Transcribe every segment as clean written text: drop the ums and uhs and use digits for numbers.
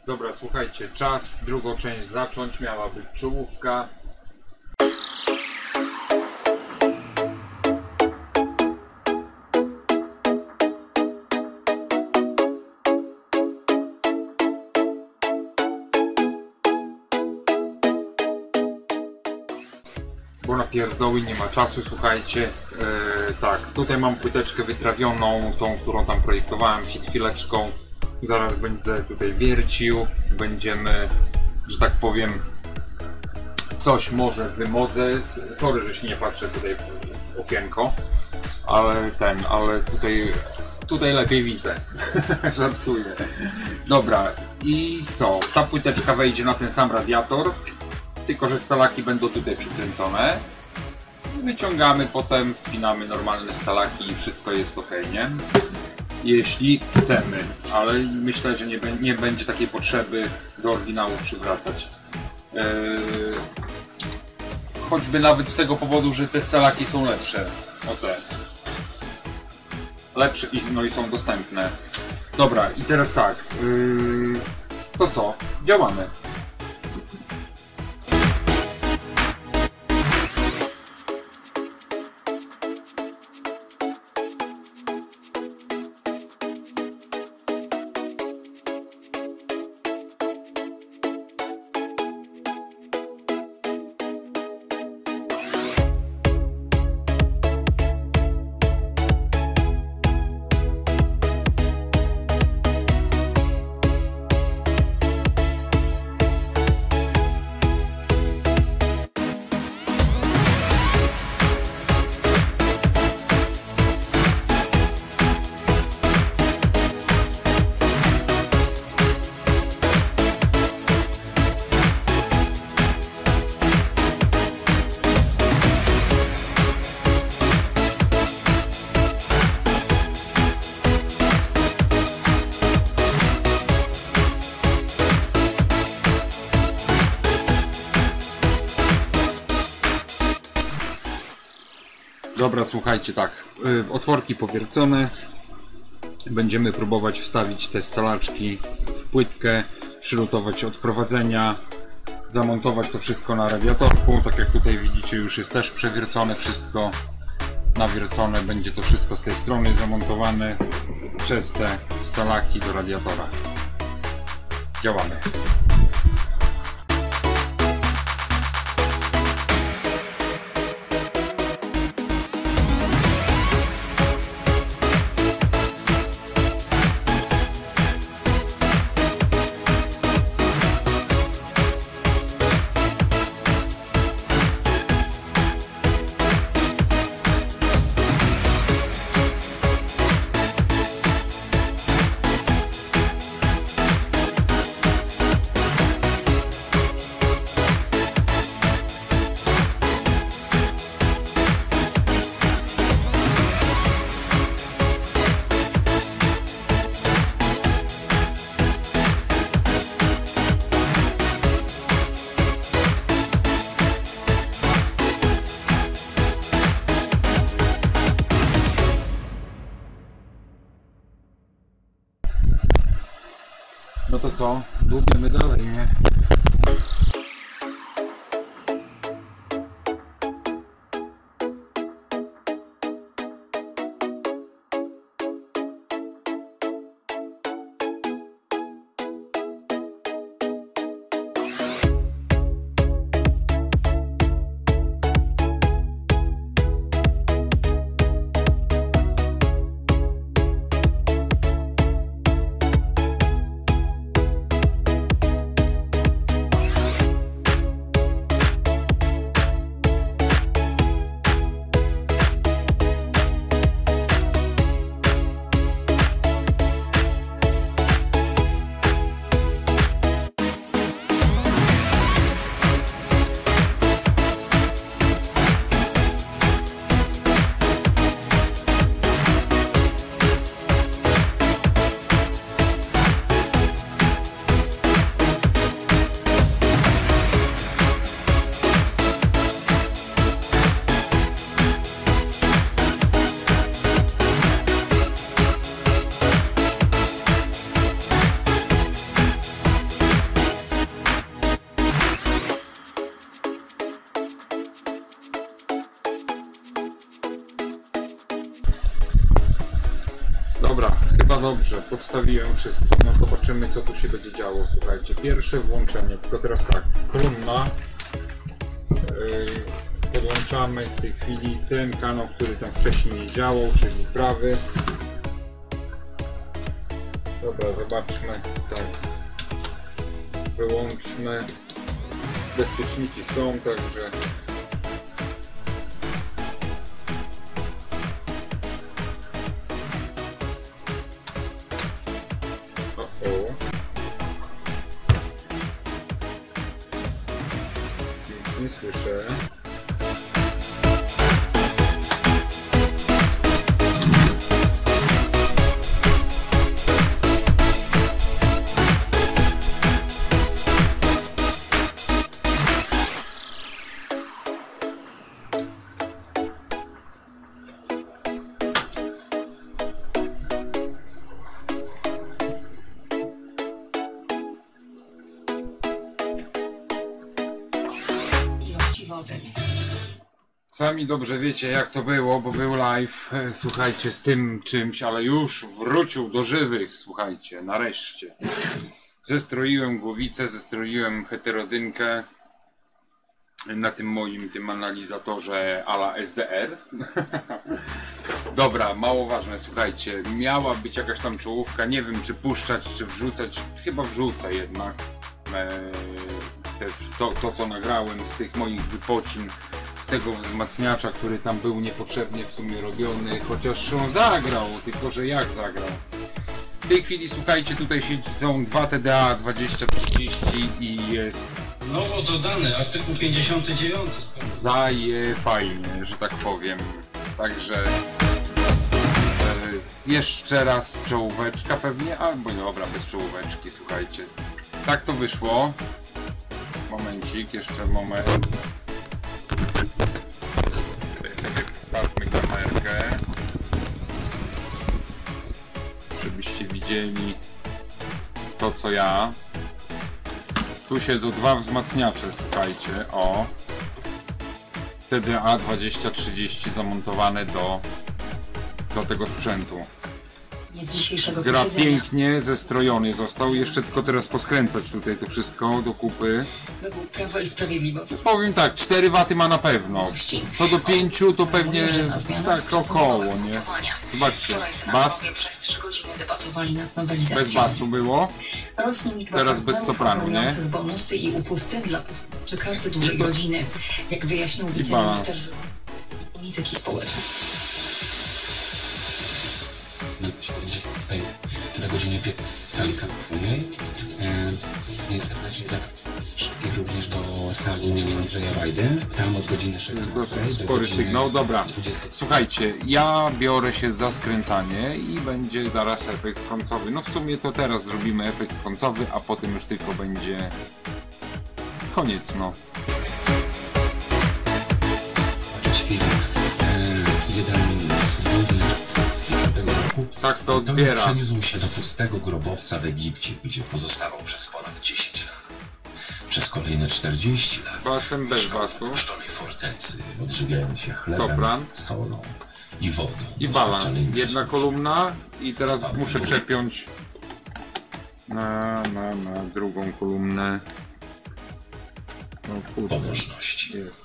Dobra, słuchajcie, czas drugą część zacząć. Miała być czołówka. Bo na pierdoły nie ma czasu, słuchajcie. Tak, tutaj mam płyteczkę wytrawioną, tą, którą tam projektowałem przed chwileczką. Zaraz będę tutaj wiercił, będziemy, że tak powiem, coś może wymodzę. Sorry, że się nie patrzę tutaj w okienko, ale tutaj lepiej widzę. Żartuję. Dobra, i co? Ta płyteczka wejdzie na ten sam radiator, tylko że scalaki będą tutaj przykręcone. Wyciągamy potem, wpinamy normalne scalaki i wszystko jest ok, nie? Jeśli chcemy, ale myślę, że nie będzie takiej potrzeby do oryginału przywracać. Choćby nawet z tego powodu, że te scalaki są lepsze. O te. Lepsze i są dostępne. Dobra, i teraz tak. To co? Działamy. Dobra, słuchajcie, tak, otworki powiercone. Będziemy próbować wstawić te scalaczki w płytkę, przylutować odprowadzenia, zamontować to wszystko na radiatorku. Tak jak tutaj widzicie, już jest też przewiercone wszystko, nawiercone. Będzie to wszystko z tej strony zamontowane przez te scalaki do radiatora. Działamy. No to co? Dłubiemy dalej, nie? Dobra, chyba dobrze, podstawiłem wszystko, no zobaczymy co tu się będzie działo, słuchajcie. Pierwsze włączenie, tylko teraz tak, kolumna, podłączamy w tej chwili ten kanał, który tam wcześniej nie działał, czyli prawy. Dobra, zobaczmy, tak, wyłączmy, bezpieczniki są, także... Nic nie słyszę. Sami dobrze wiecie jak to było, bo był live, słuchajcie, z tym czymś, ale już wrócił do żywych, słuchajcie, nareszcie. Zestroiłem głowicę, zestroiłem heterodynkę na tym moim, tym analizatorze a la SDR. Dobra, mało ważne, słuchajcie, miała być jakaś tam czołówka, nie wiem czy puszczać, czy wrzucać, chyba wrzucę jednak to co nagrałem z tych moich wypocin, z tego wzmacniacza, który tam był niepotrzebnie w sumie robiony, chociaż on zagrał, tylko że jak zagrał. W tej chwili, słuchajcie, tutaj siedzą dwa TDA 2030 i jest nowo dodany artykuł 59. zaje fajnie, że tak powiem. Także jeszcze raz czołóweczka pewnie, albo dobra, bez czołóweczki, słuchajcie. Tak to wyszło. Momencik, jeszcze moment. Tutaj sobie postawmy kamerkę, żebyście widzieli to co ja. Tu siedzą dwa wzmacniacze, słuchajcie, o. TDA 2030 zamontowane do tego sprzętu. Gra pięknie, zestrojony został, jeszcze tylko teraz poskręcać tutaj to wszystko do kupy. Według Prawa i Sprawiedliwości. Powiem tak, 4 waty ma na pewno. Co do 5 to pewnie tak około, nie? Zobaczcie, bas. Przez 3 godziny debatowali nad nowelizacją. Bez basu było. Teraz bez sopranu, nie? Bonusy i upusty dla czy karty dużej rodziny, jak wyjaśnił wiceminister polityki społecznej. Na godzinie 5 sali kanału. Wszystkich również do sali imienia Andrzeja Wajdy. Tam od godziny 16 do spory sygnał, dobra. Słuchajcie, ja biorę się za skręcanie i będzie zaraz efekt końcowy. No w sumie to teraz zrobimy efekt końcowy, a potem już tylko będzie koniec, no. Zobaczyć film. Jeden z głównych tak to odbiera. Przeniósł się do pustego grobowca w Egipcie, gdzie pozostawał przez ponad 10 lat. Przez kolejne 40 lat basem bez basu, w opuszczonej fortecy, odżywiając się chlebem, sopran, solą i wodą. I balans. Jedna kolumna i teraz muszę przepiąć na drugą kolumnę. No kurde. Pobożności. Jest.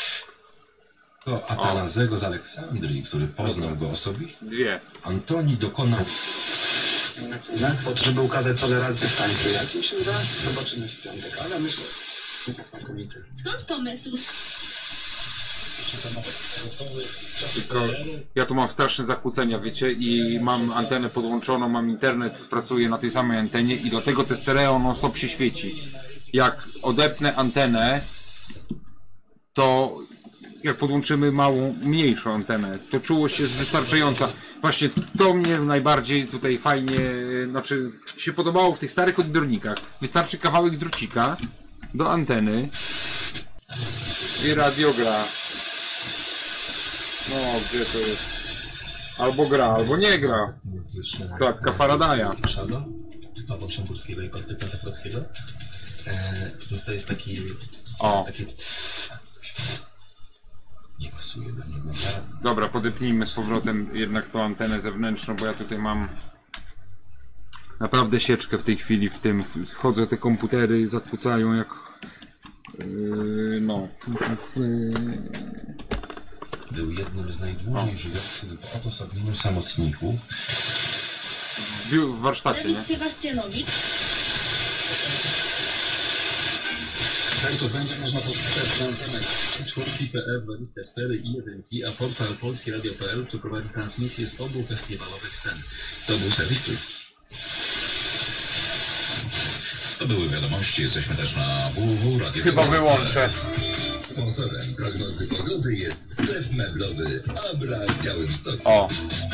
To Atanazego z Aleksandrii, który poznał go osobiście. Dwie. Antoni dokonał... Żeby ukazać tolerancję w tańcu jakimś, zobaczymy w piątek, ale myślę, że tak znakomity. Skąd pomysł? Tylko ja tu mam straszne zakłócenia, wiecie, i mam antenę podłączoną, mam internet, pracuję na tej samej antenie i dlatego te stereo non stop się świeci. Jak odepnę antenę, to jak podłączymy mniejszą antenę, to czułość jest wystarczająca. Właśnie to mnie najbardziej tutaj fajnie, znaczy się podobało w tych starych odbiornikach. Wystarczy kawałek drucika do anteny i radio gra. No, gdzie to jest? Albo gra, albo nie gra. Klatka Faradaya. Pawła Szamburskiego i Patryka Zakrockiego. Więc to jest taki... O. Nie ma pasuje do niego karabin. Dobra, podepnijmy z powrotem jednak tą antenę zewnętrzną, bo ja tutaj mam naprawdę sieczkę w tej chwili w tym. Chodzę, te komputery zakłócają jak no. Był jednym z najdłużej żyjących w odosobnieniu samotników. W warsztacie, nie? Dawid Sebastianowicz. Tak, to będzie można posłuchać na antenę. 4PR24 i 1, a portal polskieradio.pl przeprowadzi transmisję z obu festiwalowych scen. To był serwis Trójki. To były wiadomości, jesteśmy też na www.radio. Chyba wyłączę. Sponsorem prognozy pogody jest sklep meblowy Abra w Białymstoku. O!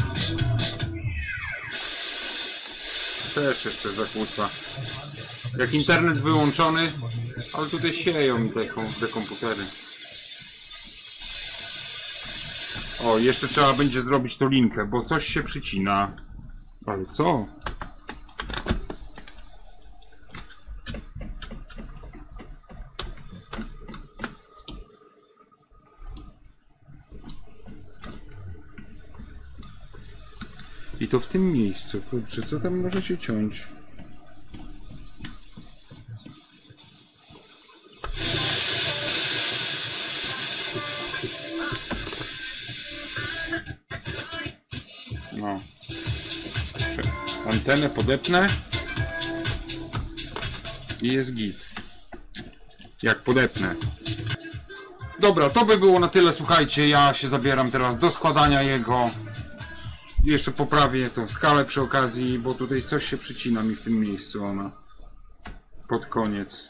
Też jeszcze zakłóca. Jak internet wyłączony, ale tutaj sieją mi te komputery. O, jeszcze trzeba będzie zrobić tą linkę, bo coś się przycina. Ale co? I to w tym miejscu. Kurczę, co tam możecie ciąć? No. Antenę podepnę. I jest git. Jak podepnę. Dobra, to by było na tyle. Słuchajcie, ja się zabieram teraz do składania jego. Jeszcze poprawię tą skalę przy okazji, bo tutaj coś się przycina mi w tym miejscu, ona. Pod koniec.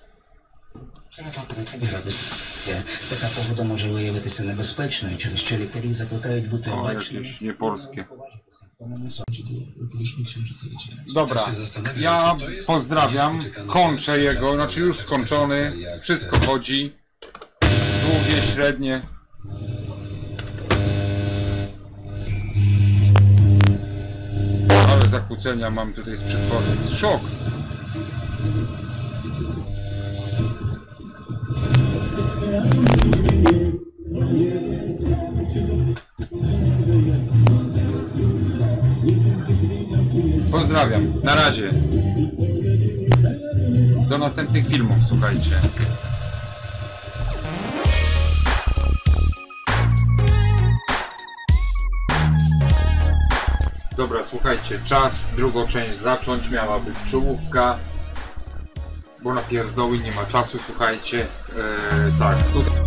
Така погода може виявитися небезпечною, через що лікарі закликають бути O, обачними. jakieś niepolskie. Opowieści księżycowej ciemności. Dobra, ja pozdrawiam, kończę jego, znaczy już skończony, wszystko chodzi. Długie, średnie. Ale zakłócenia mam tutaj z przetworem. Szok! Pozdrawiam, na razie. Do następnych filmów, słuchajcie. Dobra, słuchajcie, czas drugą część zacząć. Miała być czołówka, bo na pierdoły nie ma czasu, słuchajcie. Tak, tutaj...